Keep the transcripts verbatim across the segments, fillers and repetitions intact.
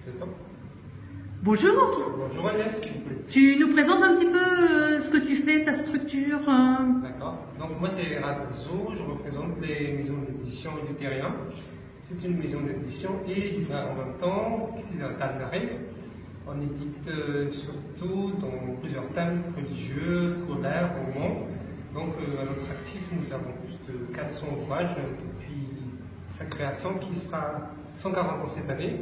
C'est top. Bonjour. Bonjour Agnès, s'il vous plaît. Tu nous présentes un petit peu euh, ce que tu fais, ta structure euh... D'accord. Donc moi c'est Radrezo, je représente les maisons d'édition Editérium. C'est une maison d'édition et libraire en même temps, qui s'appelle Talnarive. On édite euh, surtout dans plusieurs thèmes religieux, scolaires, romans. Donc euh, à notre actif, nous avons plus de quatre cents ouvrages depuis sa création qui sera cent quarante ans cette année.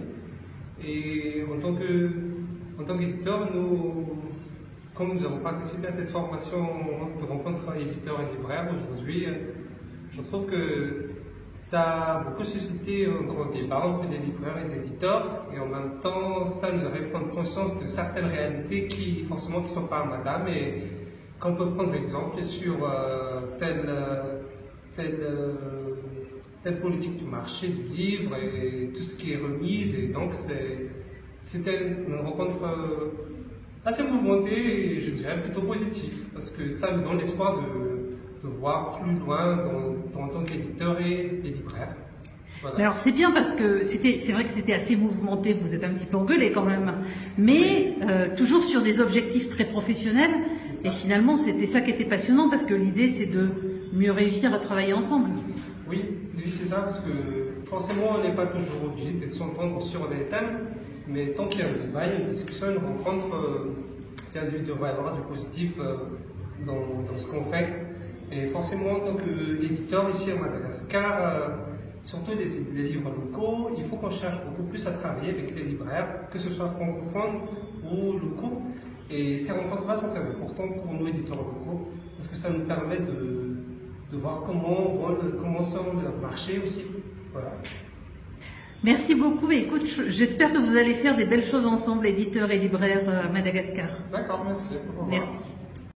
Et en tant que, en tant qu'éditeur, nous, comme nous avons participé à cette formation de rencontre éditeurs et libraires aujourd'hui, je trouve que ça a beaucoup suscité un grand débat entre les libraires et les éditeurs, et en même temps, ça nous a fait prendre conscience de certaines réalités qui, forcément, qui ne sont pas amalgames, et qu'on peut prendre exemple sur euh, telle, telle, euh, telle politique du marché du livre et tout ce qui est remise, et donc c'était une rencontre euh, assez mouvementée et je dirais plutôt positive, parce que ça nous donne l'espoir de, de voir plus loin dans, dans, en tant qu'éditeur et, et libraire. Voilà. Mais alors c'est bien parce que c'était, c'est vrai que c'était assez mouvementé, vous êtes un petit peu engueulé quand même, mais euh, toujours sur des objectifs très professionnels, et finalement c'était ça qui était passionnant parce que l'idée c'est de mieux réussir à travailler ensemble. Oui, oui c'est ça, parce que forcément on n'est pas toujours obligé de s'entendre sur des thèmes, mais tant qu'il y a un débat, une discussion, une rencontre, euh, il devrait y avoir du positif euh, dans, dans ce qu'on fait. Et forcément en tant qu'éditeur ici à Madagascar, euh, surtout les, les livres locaux, il faut qu'on cherche beaucoup plus à travailler avec les libraires, que ce soit francophones ou locaux. Et ces rencontres-là sont très importantes pour nous, éditeurs locaux, parce que ça nous permet de, de voir comment on vole, comment sort le marché aussi. Voilà. Merci beaucoup. Écoute, j'espère que vous allez faire des belles choses ensemble, éditeurs et libraires à Madagascar. D'accord, merci. Merci.